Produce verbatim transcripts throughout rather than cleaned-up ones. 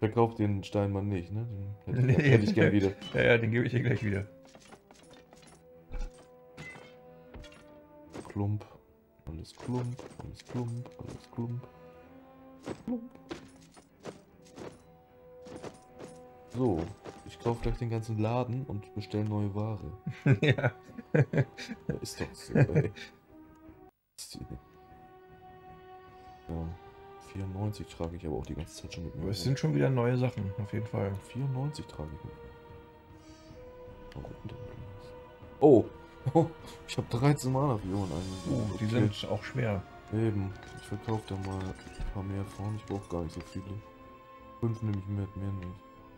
Verkauf den Steinmann nicht, ne? Den hätte, Nee. hätte ich gern wieder. Ja, ja, den gebe ich dir gleich wieder. Klump. Alles Klump, alles Klump, alles Klump. Klump. So, ich kaufe gleich den ganzen Laden und bestelle neue Ware. Ja. Ja, ist doch so, ey. Ja, vierundneunzig trage ich aber auch die ganze Zeit schon mit mir. Aber es sind schon wieder neue Sachen, auf jeden Fall. vierundneunzig trage ich mit. Warum denn? Oh, oh, ich habe dreizehn Mana-Figuren eingesammelt. Oh, die Okay. sind auch schwer. Eben, ich verkaufe da mal ein paar mehr von. Ich brauche gar nicht so viele. Fünf nehme ich mit, mehr nicht.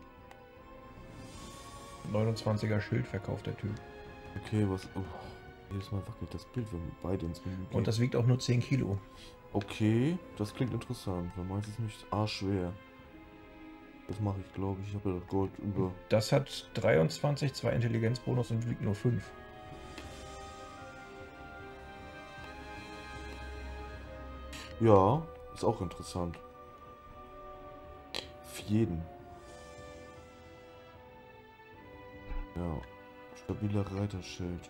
neunundzwanziger Schild verkauft der Typ. Okay, was... Oh, jedes Mal wackelt das Bild, wenn wir beide ins Menü gehen. Und das wiegt auch nur zehn Kilo. Okay, das klingt interessant, weil meins ist nicht arschschwer. Das mache ich, glaube ich. Ich habe ja das Gold über. Das hat dreiundzwanzig, zwei Intelligenzbonus und wiegt nur fünf. Ja, ist auch interessant. Für jeden. Ja, stabiler Reiterschild.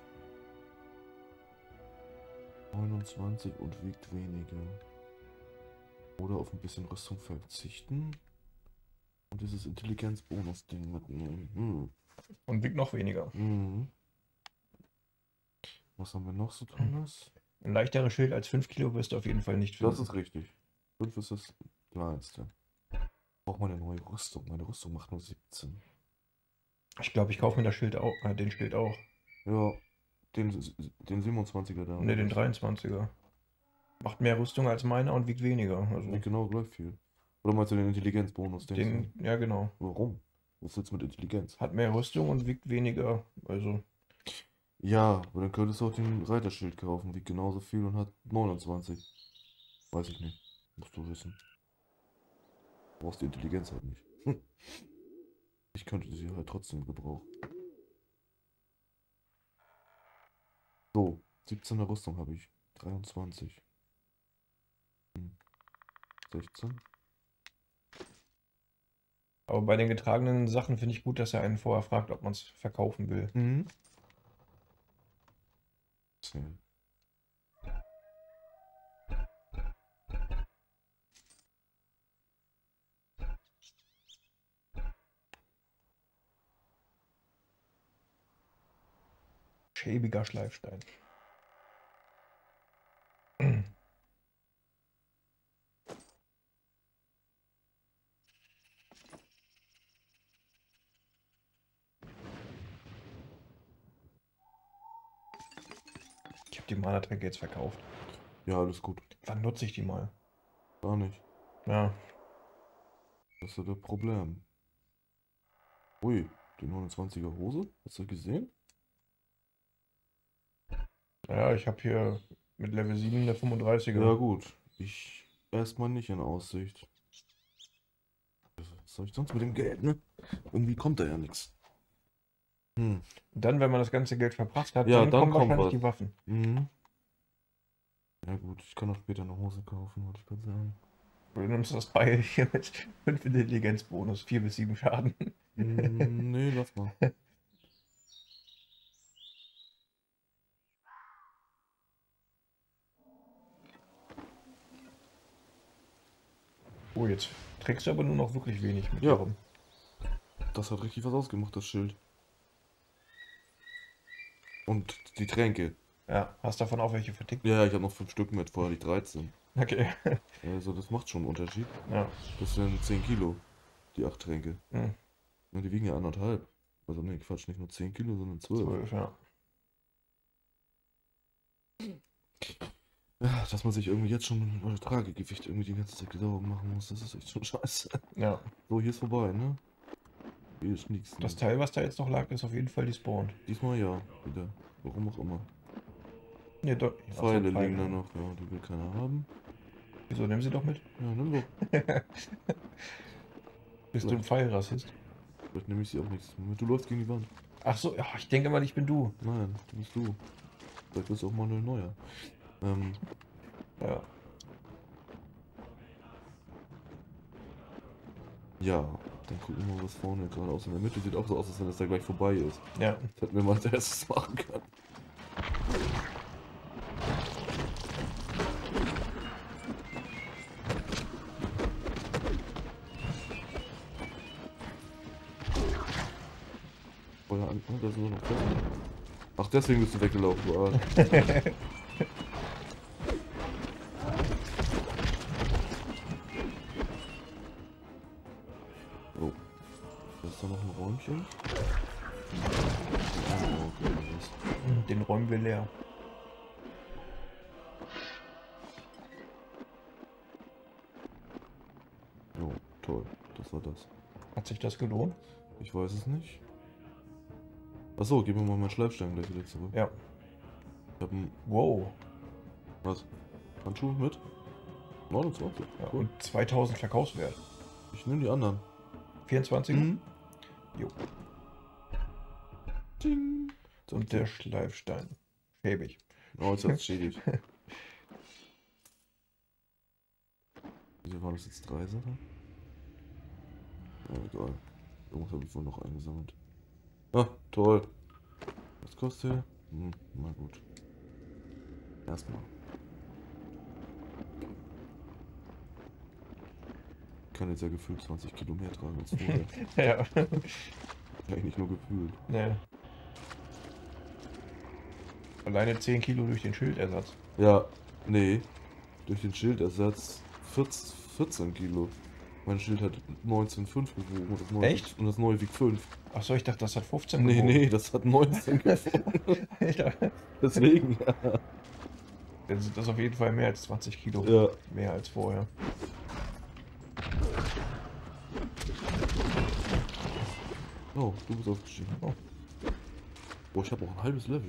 neunundzwanzig und wiegt weniger. Oder auf ein bisschen Rüstung verzichten. Und dieses Intelligenzbonus-Ding mitnehmen. Hm. Und wiegt noch weniger. Mhm. Was haben wir noch so Tolles? Ein leichteres Schild als fünf Kilo wirst du auf jeden Fall nicht finden. Das ist richtig. fünf ist das kleinste. Braucht man eine neue Rüstung. Meine Rüstung macht nur siebzehn. Ich glaube, ich kaufe mir das Schild auch, äh, den Schild auch. Ja, den, den siebenundzwanziger da. Ne, den dreiundzwanziger. Macht mehr Rüstung als meiner und wiegt weniger. Also Wiegt genau gleich viel. Oder meinst du den Intelligenzbonus? den, ja genau. Warum? Was willst du mit Intelligenz? Hat mehr Rüstung und wiegt weniger. Also. Ja, aber dann könntest du auch den Reiterschild kaufen. Wiegt genauso viel und hat neunundzwanzig. Weiß ich nicht. Musst du wissen. Brauchst die Intelligenz halt nicht. Hm. Ich könnte sie halt trotzdem gebrauchen. So, siebzehner Rüstung habe ich. dreiundzwanzig. Hm. sechzehn. Aber bei den getragenen Sachen finde ich gut, dass er einen vorher fragt, ob man es verkaufen will. Mhm. zehn. Schäbiger Schleifstein. Ich habe die Mana-Tränke jetzt verkauft. Ja, alles gut. Wann nutze ich die mal? Gar nicht. Ja. Das ist ja das Problem. Ui, die neunundzwanziger Hose? Hast du gesehen? Ja, ich habe hier mit Level sieben eine fünfunddreißiger. Ja gut, ich erstmal nicht in Aussicht. Was soll ich sonst mit dem Geld, ne? Irgendwie kommt da ja nichts. Hm. Dann, wenn man das ganze Geld verbracht hat, Ja, dann, dann kommen kommt wahrscheinlich was. die Waffen. Mhm. Ja gut, ich kann auch später eine Hose kaufen, wollte ich gerade sagen. Du nimmst das Beil hier mit fünf Intelligenzbonus, vier bis sieben Schaden. Mm, nee, lass mal. Oh, jetzt trägst du aber nur noch wirklich wenig mit Ja. dir rum. Das hat richtig was ausgemacht, das Schild. Und die Tränke. Ja, hast davon auch welche vertickt? Ja, ich habe noch fünf Stück mit, vorher die dreizehn. Okay. Also das macht schon einen Unterschied. Ja. Das sind zehn Kilo, die acht Tränke. Hm. Und die wiegen ja anderthalb. Also nee, Quatsch, nicht nur zehn Kilo, sondern zwölf. zwölf, ja. Ja, dass man sich irgendwie jetzt schon über das Tragegewicht irgendwie die ganze Zeit Gedanken machen muss, das ist echt schon scheiße. Ja. So, hier ist vorbei, ne? Hier ist nichts. Das Ne? Teil, was da jetzt noch lag, ist auf jeden Fall die Spawn. Diesmal ja, wieder. Warum auch immer. Ne, doch. Ach so, Pfeile Pfeile. liegen da noch, ja, die will keiner haben. Wieso, nimm sie doch mit? Ja, nimm doch. Bist du ein Pfeilrassist? Vielleicht nehme ich sie auch nichts. Moment, du läufst gegen die Wand. Ach so, ja, ich denke mal, ich bin du. Nein, du bist du. Vielleicht bist du auch Manuel Neuer. Ähm, Ja. Ja, dann gucken wir mal, was vorne gerade aus in der Mitte sieht auch so aus, als wenn das da gleich vorbei ist. Ja. Das hätten wir mal als erstes machen können. Feuer an, oh, da sind nur noch Fässer. Ach, deswegen bist du weggelaufen, du Arsch. Oh, da ist da noch ein Räumchen. Oh, okay, was? Den räumen wir leer. Oh, toll, das war das. Hat sich das gelohnt? Ich weiß es nicht. Achso, geben wir mal meinen Schleifstein gleich wieder zurück. Ja. Ich hab einen, Wow. was? Handschuhe mit? neunundzwanzig. Ja, Cool. und zweitausend Verkaufswert. Ich nehme die anderen. vierundzwanzig? Mhm. Jo. Ding. Und der Schleifstein. Schäbig. Oh, jetzt hat's schädigt. Wieso waren das jetzt drei Sachen? Ja, egal. Irgendwas habe ich wohl noch eingesammelt. Ah, toll. Was kostet der? Hm, na gut. Erstmal. Ich kann jetzt ja gefühlt zwanzig Kilo mehr tragen als vorher. Ja. Eigentlich nur gefühlt. Nee. Alleine zehn Kilo durch den Schildersatz. Ja, nee. Durch den Schildersatz vierzehn, vierzehn Kilo. Mein Schild hat neunzehn Komma fünf gewogen und das neue, Echt? und das neue wiegt fünf. Achso, ich dachte, das hat fünfzehn Nee, gewogen. nee, das hat neunzehn gewogen. Alter. Deswegen, ja. Dann sind das auf jeden Fall mehr als zwanzig Kilo. Ja. Mehr als vorher. Oh, du bist aufgestiegen. Oh. Boah, ich habe auch ein halbes Level.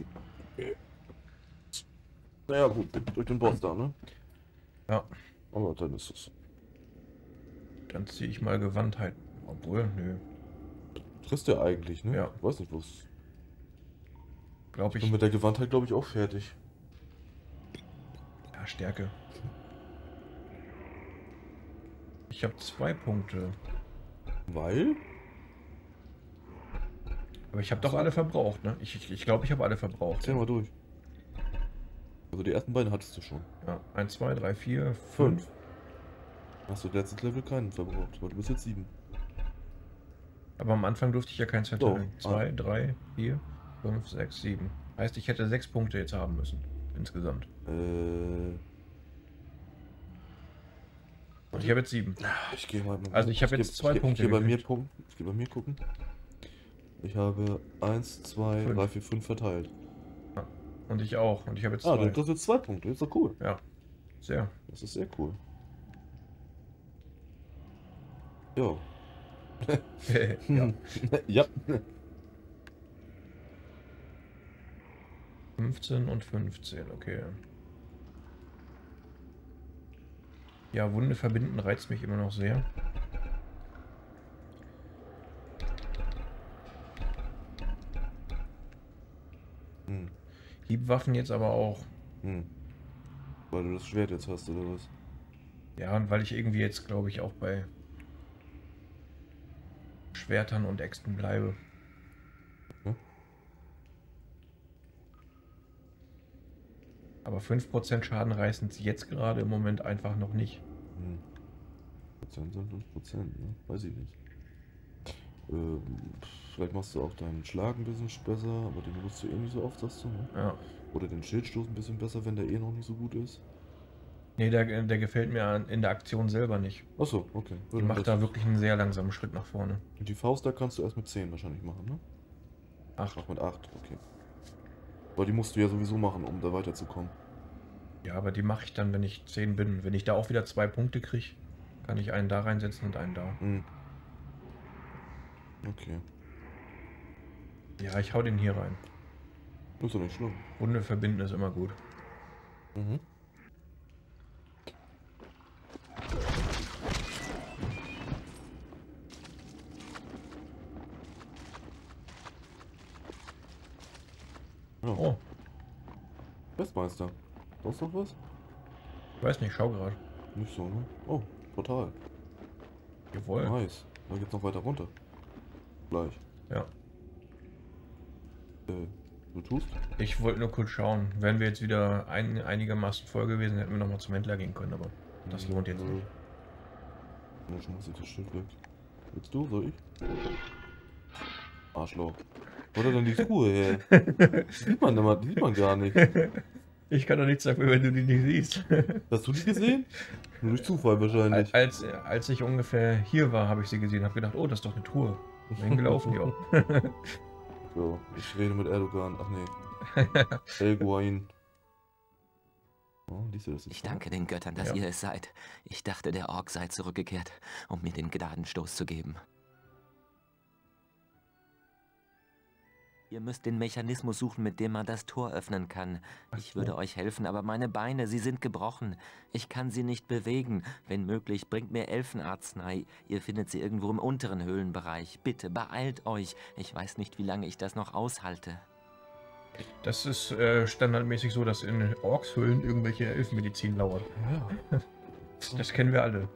Naja, gut, durch den Boss da, ne? Ja. Aber dann ist es. Dann ziehe ich mal Gewandtheit. Obwohl, nö. Triffst du eigentlich, ne? Ja. Ich weiß nicht, was. Glaube Ich ich. bin mit der Gewandtheit, glaube ich, auch fertig. Ja, Stärke. Ich habe zwei Punkte. Weil? Aber ich habe doch alle verbraucht, ne? Ich glaube, ich, ich, glaub, ich habe alle verbraucht. Zähl mal durch. Also die ersten beiden hattest du schon. Ja, eins, zwei, drei, vier, fünf. Hast du letztes Level keinen verbraucht, weil du bist jetzt sieben. Aber am Anfang durfte ich ja keins verteilen. Doch. zwei, drei, vier, fünf, sechs, sieben. Heißt, ich hätte sechs Punkte jetzt haben müssen. Insgesamt. Äh. Und ich habe jetzt sieben. Ich gehe mal. Also ich habe geh- jetzt zwei geh- Punkte Ich gehe bei mir gekriegt. gucken. Ich gehe bei mir gucken. Ich habe eins, zwei, Fünf. drei, vier, fünf verteilt. Und ich auch. Und ich habe jetzt Ah, zwei. du hast jetzt zwei Punkte. Das ist doch cool. Ja. Sehr. Das ist sehr cool. Jo. ja. Ja. fünfzehn und fünfzehn, okay. Ja, Wunde verbinden reizt mich immer noch sehr. Hm. Hiebwaffen jetzt aber auch. Hm. Weil du das Schwert jetzt hast, oder was? Ja, und weil ich irgendwie jetzt, glaube ich, auch bei Schwertern und Äxten bleibe. Ja. Aber fünf Prozent Schaden reißen sie jetzt gerade im Moment einfach noch nicht. Hm. Prozent sind fünf Prozent, ne? Weiß ich nicht. Ähm, vielleicht machst du auch deinen Schlag ein bisschen besser, aber den benutzt du eh nicht so oft, sagst du, ne? Ja. Oder den Schildstoß ein bisschen besser, wenn der eh noch nicht so gut ist. Nee, der, der gefällt mir an- in der Aktion selber nicht. Achso, okay. Die macht da wirklich einen sehr langsamen Schritt nach vorne. Die Faust da kannst du erst mit zehn wahrscheinlich machen, ne? Acht. Ach, mit acht, okay. Weil die musst du ja sowieso machen, um da weiterzukommen. Ja, aber die mache ich dann, wenn ich zehn bin. Wenn ich da auch wieder zwei Punkte kriege, kann ich einen da reinsetzen und einen da. Hm. Okay. Ja, ich hau den hier rein. Ist doch nicht schlimm. Wunde verbinden ist immer gut. Mhm. Ja. Oh, Westmeister. Sonst noch was? ich weiß nicht, schau gerade. Nicht so, ne? Oh, Portal. Jawohl. Nice. Da geht's noch weiter runter. Gleich. Ja. Äh, du tust? Ich wollte nur kurz schauen. Wären wir jetzt wieder ein, einigermaßen voll gewesen, hätten wir nochmal zum Händler gehen können, aber das lohnt jetzt nicht. Ja, schmeiß ich das Schild weg. Willst du? Soll ich? Arschloch. Wo hat er denn die Truhe her? Sieht man, immer, sieht man gar nicht. Ich kann doch nichts dafür, wenn du die nicht siehst. Hast du die gesehen? Nur durch Zufall wahrscheinlich. Als, als ich ungefähr hier war, habe ich sie gesehen, habe gedacht, oh, das ist doch eine Truhe. Dann gelaufen die auch. So, ich rede mit Erdogan. Ach nee. El Guain. Oh, liest du das jetzt Ich vor? danke den Göttern, dass Ja. ihr es seid. Ich dachte, der Ork sei zurückgekehrt, um mir den Gnadenstoß zu geben. Ihr müsst den Mechanismus suchen, mit dem man das Tor öffnen kann. Ach Ich so. würde euch helfen, aber meine Beine, sie sind gebrochen. Ich kann sie nicht bewegen. Wenn möglich, bringt mir Elfenarznei. Ihr findet sie irgendwo im unteren Höhlenbereich. Bitte, beeilt euch. Ich weiß nicht, wie lange ich das noch aushalte. Das ist äh, standardmäßig so, dass in Orkshöhlen irgendwelche Elfenmedizin lauert. Ja. Das kennen wir alle.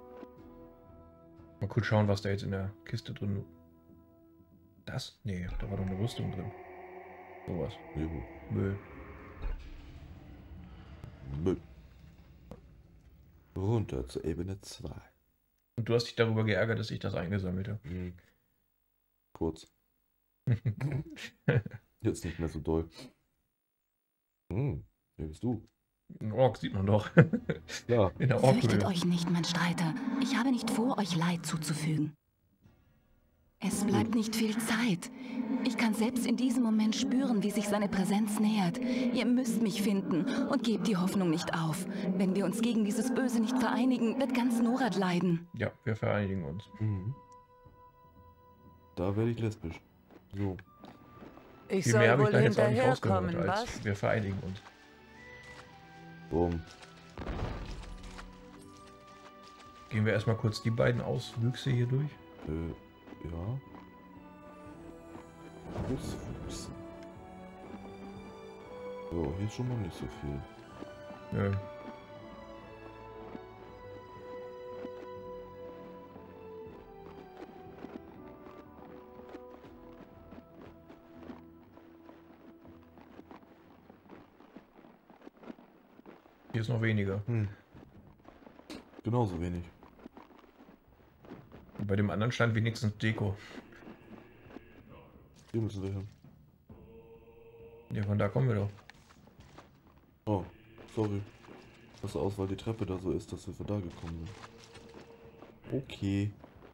Mal kurz schauen, was da jetzt in der Kiste drin ist. Das? Nee, da war doch eine Rüstung drin. Sowas. Juhu. Müll. Müll. Runter zur Ebene zwei. Und du hast dich darüber geärgert, dass ich das eingesammelt habe. Hm. Kurz. Jetzt nicht mehr so doll. Hm. Wer bist du? Ein Ork sieht man doch. Ja. In der Fürchtet Orkhöhle. euch nicht, mein Streiter. Ich habe nicht vor, euch Leid zuzufügen. Es bleibt nicht viel Zeit. Ich kann selbst in diesem Moment spüren, wie sich seine Präsenz nähert. Ihr müsst mich finden und gebt die Hoffnung nicht auf. Wenn wir uns gegen dieses Böse nicht vereinigen, wird ganz Norad leiden. Ja, wir vereinigen uns. Mhm. Da werde ich lesbisch. So. Ich Viel mehr soll habe ich wohl da jetzt auch nicht rausgehört, hinterherkommen, als was? wir vereinigen uns. Bumm. Gehen wir erstmal kurz die beiden Auswüchse hier durch. Äh, ja. Auswüchse. So, hier ist schon mal nicht so viel. Nö. Hier ist noch weniger. Hm. Genauso wenig. Und bei dem anderen stand wenigstens Deko. Hier müssen wir hin. Ja, von da kommen wir doch. Oh, sorry. Das sah aus, weil die Treppe da so ist, dass wir von da gekommen sind. Okay.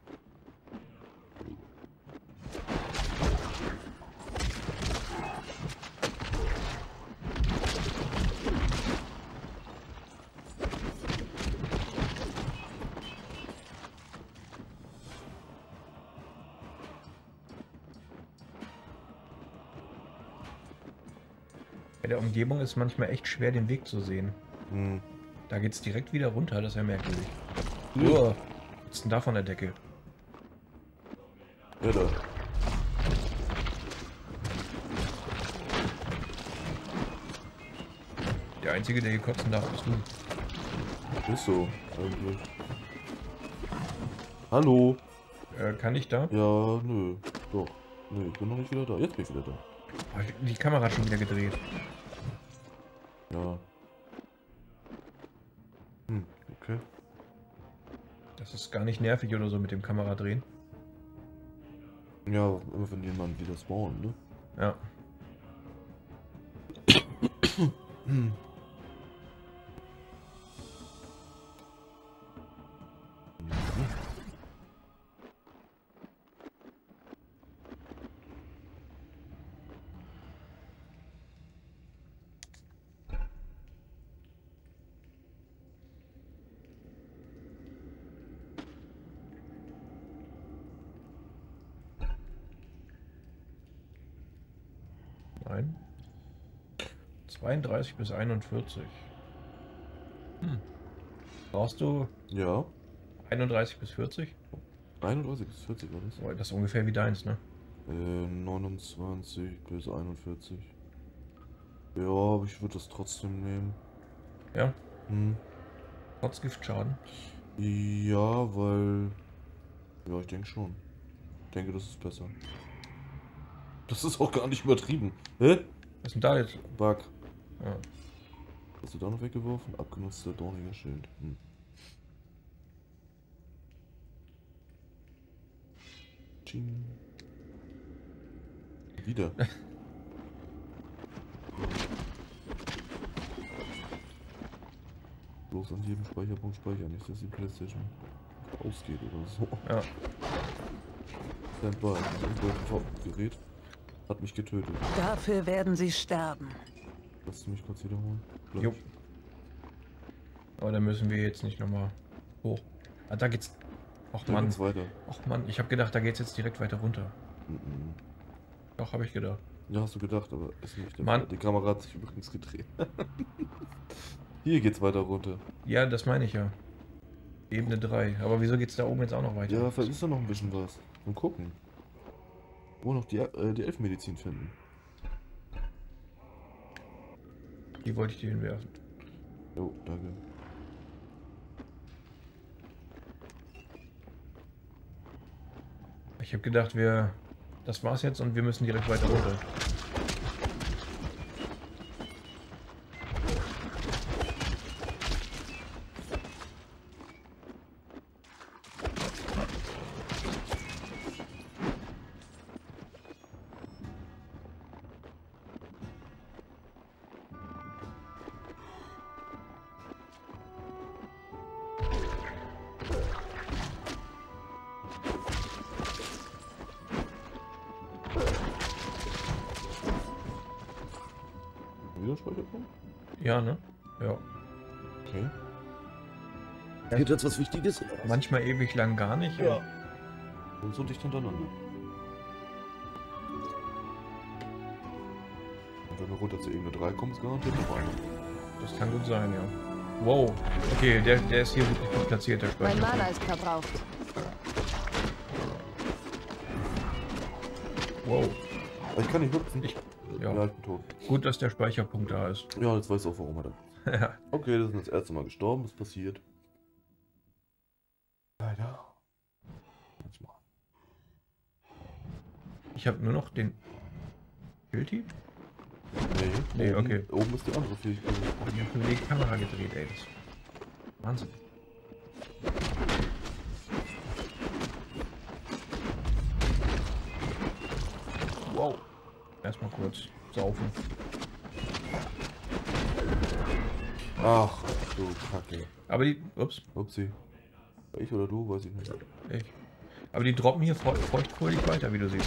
Bei der Umgebung ist manchmal echt schwer, den Weg zu sehen. Hm. Da geht's direkt wieder runter, das ist ja merkwürdig. Ja. Oh, was ist denn da von der Decke? Ja, da. Der Einzige, der hier kotzen darf, bist du. Ist so, eigentlich. Hallo? Äh, kann ich da? Ja, nö. Doch. Nö, ich bin noch nicht wieder da. Jetzt bin ich wieder da. Oh, die Kamera hat schon wieder gedreht. Ja. Hm, okay. Das ist gar nicht nervig oder so mit dem Kameradrehen. Ja, immer wenn jemand wieder spawnt, ne? Ja. Hm. Nein. zweiunddreißig bis einundvierzig. Hm. Brauchst du Ja. einunddreißig bis vierzig? einunddreißig bis vierzig war das. Oh, das ist ungefähr wie deins, ne? Äh, neunundzwanzig bis einundvierzig. Ja, aber ich würde das trotzdem nehmen. Ja. Hm. Trotz Giftschaden. Ja, weil Ja, ich denke schon. Ich denke, das ist besser. Das ist auch gar nicht übertrieben. Hä? Was ist denn da jetzt? Bug. Ja. Hast du da noch weggeworfen? Abgenutzter dorniger Schild. Hm. Tsching. Wieder. Bloß an jedem Speicherpunkt speichern, nicht dass die Playstation ausgeht oder so. Ja. Standby, das Gerät hat mich getötet. Dafür werden sie sterben. Lass du mich kurz wiederholen? Gleich. Jo. Aber da müssen wir jetzt nicht nochmal hoch. Ah, da geht's. Och Da Mann. geht's weiter. Och Mann, ich habe gedacht, da geht's jetzt direkt weiter runter. Mhm. Doch, habe ich gedacht. Ja, hast du gedacht, aber ist nicht der Mann. Fall. Die Kamera hat sich übrigens gedreht. Hier geht's weiter runter. Ja, das meine ich ja. Ebene drei. Aber wieso geht's da oben jetzt auch noch weiter? Ja, vielleicht ist da noch ein bisschen was. Mal gucken. Wo noch die, äh, die Elfenmedizin finden. Die wollte ich dir hinwerfen. Jo, danke. Ich habe gedacht, wir... Das war's jetzt und wir müssen direkt weiter runter. Wieder Speicherpunkt? Ja, ne? Ja. Okay. Geht jetzt was Wichtiges? Manchmal ewig lang gar nicht. Ja. Und so dicht hintereinander. Und wenn wir runter zur Ebene drei kommen, ist garantiert noch einer. Das kann gut sein, ja. Wow. Okay, der, der ist hier wirklich gut platziert, der Mein Speicher. Mana ist verbraucht. Wow. Aber ich kann nicht hüpfen. Ich, Ja, ja. ich bin tot. Gut, dass der Speicherpunkt da ist. Ja, jetzt weißt du auch, warum er da. Ja. Okay, das ist das erste Mal gestorben, was passiert. Leider. Manchmal. Ich habe nur noch den Guilty? Nee, Nee, oben, okay. Oben ist die andere Fähigkeit. Oh, ich habe nur die Kamera gedreht, ey. Das Wahnsinn. Wow. Erstmal kurz saufen. Ach, du Kacke. Aber die... Ups. Upsi. Ich oder du, weiß ich nicht. Ich. Aber die droppen hier feu- feuchtfröhlich weiter, wie du siehst.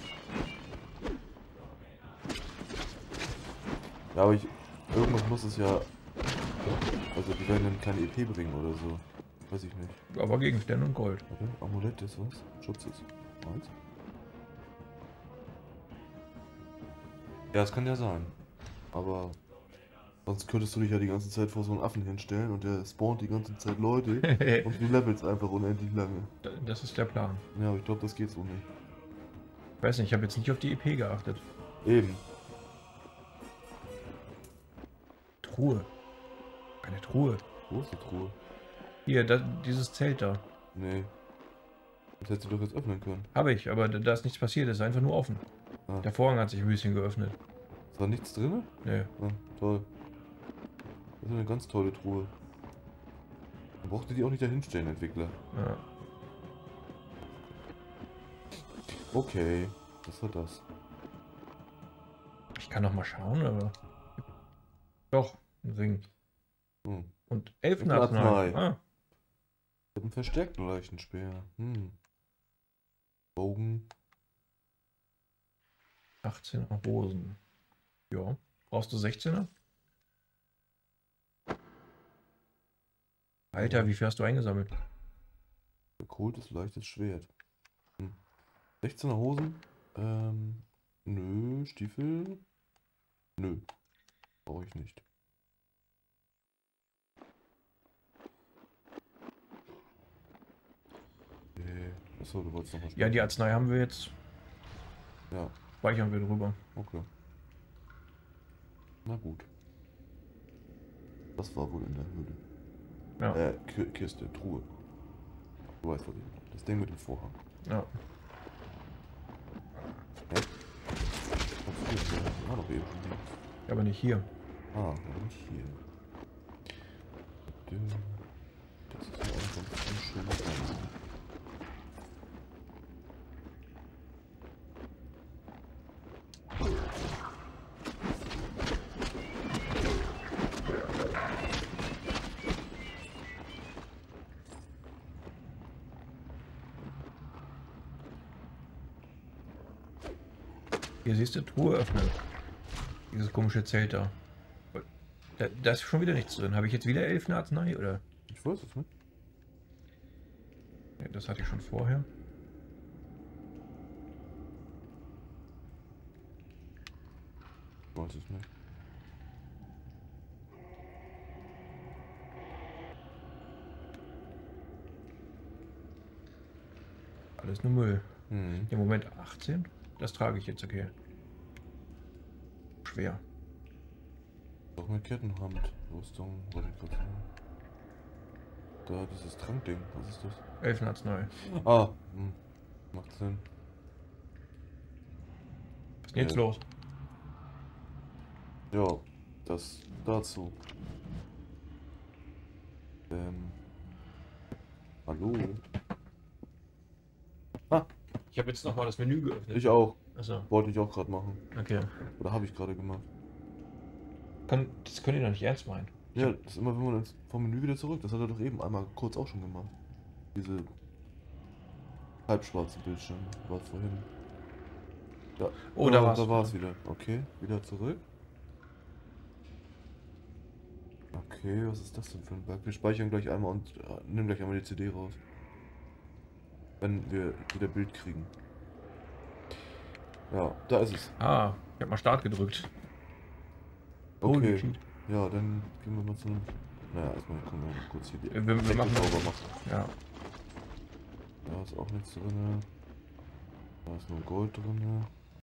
Ja, aber ich. Irgendwas muss es ja. Also, die werden dann keine E P bringen oder so. Weiß ich nicht. Aber Gegenstände und Gold. Warte, Amulett ist was? Schutz ist. Eins. Ja, es kann ja sein. Aber. Sonst könntest du dich ja die ganze Zeit vor so einen Affen hinstellen und der spawnt die ganze Zeit Leute und du levelst einfach unendlich lange. Das ist der Plan. Ja, aber ich glaube, das geht so nicht. Ich weiß nicht, ich habe jetzt nicht auf die E P geachtet. Eben. Truhe. Eine Truhe. Wo ist die Truhe? Hier, da, dieses Zelt da. Nee. Das hättest du doch jetzt öffnen können. Habe ich, aber da, da ist nichts passiert, es ist einfach nur offen. Ah. Der Vorhang hat sich ein bisschen geöffnet. Ist da nichts drin? Nee. Ah, toll. Das ist eine ganz tolle Truhe. Man brauchte die auch nicht dahinstellen, Entwickler. Ja. Okay, was war das? Ich kann noch mal schauen, aber... Doch, ein Ring. Hm. Und elf Eine Arznei. Arznei. Ah, Ich habe einen verstärkten Leichenspeer. Hm. Bogen. achtzehner Hosen. Ja. Brauchst du sechzehner? Alter, wie viel hast du eingesammelt? Gekohltes leichtes Schwert. Hm. sechzehner Hosen. Ähm. Nö. Stiefel. Nö. Brauche ich nicht. Okay. Achso, du wolltest noch was. Ja, die Arznei haben wir jetzt. Ja, Speichern wir drüber. okay. Na gut. Das war wohl in der Höhle. Ja. Äh, Ki- Kiste, Truhe. Du weißt, was ich meine. Das Ding mit dem Vorhang. Ja. Hä? Was ist hier? Ah, noch eben. Aber nicht hier. Ah, und hier. Das ist ja auch ein bisschen schöner. Hier siehst du, Truhe öffnen. Dieses komische Zelt da. Da, da ist schon wieder nichts drin. Habe ich jetzt wieder Elfenarznei oder? Ich weiß es nicht. Ja, das hatte ich schon vorher. Ich weiß es nicht. Alles nur Müll. Hm. Im Moment achtzehn. Das trage ich jetzt, okay. Schwer. Doch mit Kettenhand. Rüstung, wollte ich gerade sagen. Da, dieses Trankding. Was ist das? Elfenarznei. Ah, hm. Macht Sinn. Was ist denn jetzt Ja. los? Ja, das dazu. Ähm. Hallo? Ah, Ich habe jetzt nochmal das Menü geöffnet. ich auch. Achso, Wollte ich auch gerade machen. okay. Oder habe ich gerade gemacht. Kann, das könnt ihr doch nicht ernst meinen. Ja, das ist immer, wenn man ins, vom Menü wieder zurück. Das hat er doch eben einmal kurz auch schon gemacht. Diese halbschwarze Bildschirm war vorhin. Da, Oh, da war's Da war es wieder. wieder. Okay, wieder zurück. Okay, was ist das denn für ein Bug? Wir speichern gleich einmal und äh, nehmen gleich einmal die C D raus. Wenn wir wieder Bild kriegen. Ja, da ist es. Ah, ich habe mal Start gedrückt. Holy Okay. shit. Ja, dann gehen wir mal zu einem. Naja, erstmal können wir mal kurz hier die Wir, wir Decke machen sauber machen. Ja. Da ist auch nichts drin. Da ist nur Gold drin.